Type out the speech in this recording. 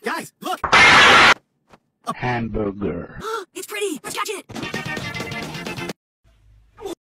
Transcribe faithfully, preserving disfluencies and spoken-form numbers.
Guys, look! Hamburger. It's pretty. Let's catch it.